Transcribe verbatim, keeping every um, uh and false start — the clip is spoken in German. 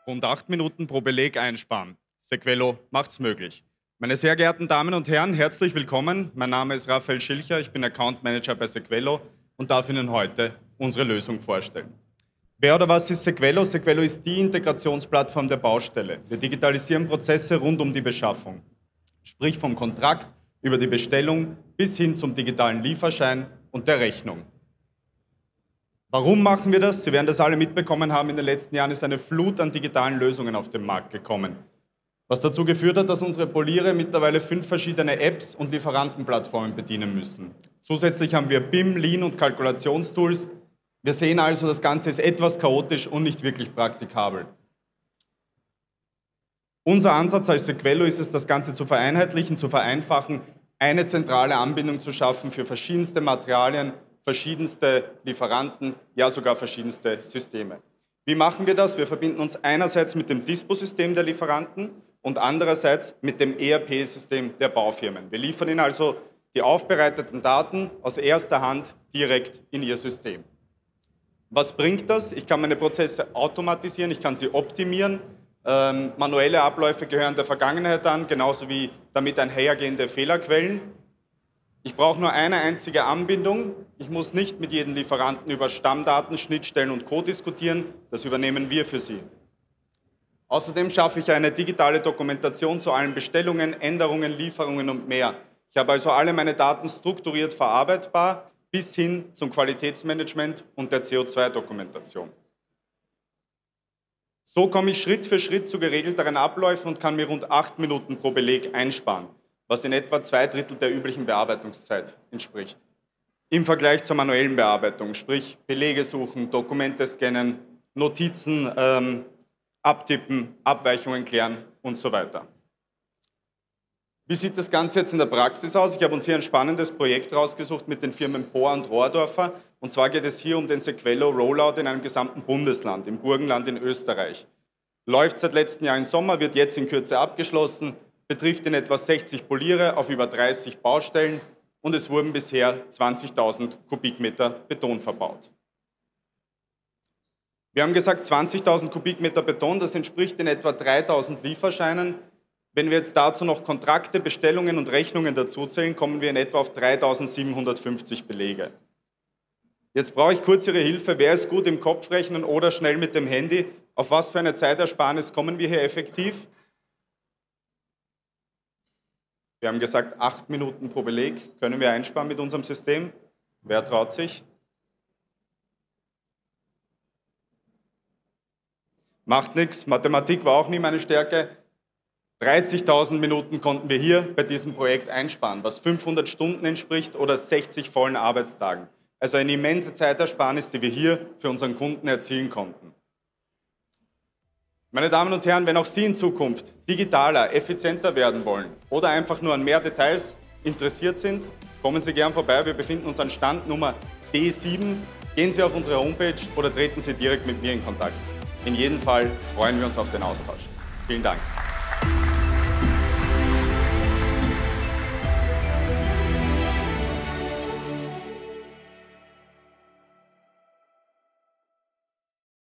Rund acht Minuten pro Beleg einsparen. Sequello macht's möglich. Meine sehr geehrten Damen und Herren, herzlich willkommen. Mein Name ist Raphael Schilcher, ich bin Account Manager bei Sequello und darf Ihnen heute unsere Lösung vorstellen. Wer oder was ist Sequello? Sequello ist die Integrationsplattform der Baustelle. Wir digitalisieren Prozesse rund um die Beschaffung. Sprich vom Kontrakt über die Bestellung bis hin zum digitalen Lieferschein und der Rechnung. Warum machen wir das? Sie werden das alle mitbekommen haben, in den letzten Jahren ist eine Flut an digitalen Lösungen auf den Markt gekommen. Was dazu geführt hat, dass unsere Poliere mittlerweile fünf verschiedene Apps und Lieferantenplattformen bedienen müssen. Zusätzlich haben wir B I M, Lean und Kalkulationstools. Wir sehen also, das Ganze ist etwas chaotisch und nicht wirklich praktikabel. Unser Ansatz als Sequello ist es, das Ganze zu vereinheitlichen, zu vereinfachen, eine zentrale Anbindung zu schaffen für verschiedenste Materialien, verschiedenste Lieferanten, ja sogar verschiedenste Systeme. Wie machen wir das? Wir verbinden uns einerseits mit dem Dispo-System der Lieferanten und andererseits mit dem E R P-System der Baufirmen. Wir liefern ihnen also die aufbereiteten Daten aus erster Hand direkt in ihr System. Was bringt das? Ich kann meine Prozesse automatisieren, ich kann sie optimieren. Ähm, manuelle Abläufe gehören der Vergangenheit an, genauso wie damit einhergehende Fehlerquellen. Ich brauche nur eine einzige Anbindung. Ich muss nicht mit jedem Lieferanten über Stammdaten, Schnittstellen und Co. diskutieren. Das übernehmen wir für Sie. Außerdem schaffe ich eine digitale Dokumentation zu allen Bestellungen, Änderungen, Lieferungen und mehr. Ich habe also alle meine Daten strukturiert verarbeitbar bis hin zum Qualitätsmanagement und der C O zwei Dokumentation. So komme ich Schritt für Schritt zu geregelteren Abläufen und kann mir rund acht Minuten pro Beleg einsparen, was in etwa zwei Drittel der üblichen Bearbeitungszeit entspricht. Im Vergleich zur manuellen Bearbeitung, sprich Belege suchen, Dokumente scannen, Notizen ähm, abtippen, Abweichungen klären und so weiter. Wie sieht das Ganze jetzt in der Praxis aus? Ich habe uns hier ein spannendes Projekt rausgesucht mit den Firmen Pohr und Rohrdorfer. Und zwar geht es hier um den Sequello Rollout in einem gesamten Bundesland, im Burgenland in Österreich. Läuft seit letztem Jahr im Sommer, wird jetzt in Kürze abgeschlossen, betrifft in etwa sechzig Poliere auf über dreißig Baustellen und es wurden bisher zwanzigtausend Kubikmeter Beton verbaut. Wir haben gesagt zwanzigtausend Kubikmeter Beton, das entspricht in etwa dreitausend Lieferscheinen. Wenn wir jetzt dazu noch Kontrakte, Bestellungen und Rechnungen dazuzählen, kommen wir in etwa auf dreitausendsiebenhundertfünfzig Belege. Jetzt brauche ich kurz Ihre Hilfe. Wer ist gut im Kopfrechnen oder schnell mit dem Handy? Auf was für eine Zeitersparnis kommen wir hier effektiv? Wir haben gesagt, acht Minuten pro Beleg können wir einsparen mit unserem System. Wer traut sich? Macht nichts. Mathematik war auch nie meine Stärke. dreißigtausend Minuten konnten wir hier bei diesem Projekt einsparen, was fünfhundert Stunden entspricht oder sechzig vollen Arbeitstagen. Also eine immense Zeitersparnis, die wir hier für unseren Kunden erzielen konnten. Meine Damen und Herren, wenn auch Sie in Zukunft digitaler, effizienter werden wollen oder einfach nur an mehr Details interessiert sind, kommen Sie gern vorbei. Wir befinden uns an Stand Nummer B sieben. Gehen Sie auf unsere Homepage oder treten Sie direkt mit mir in Kontakt. In jedem Fall freuen wir uns auf den Austausch. Vielen Dank.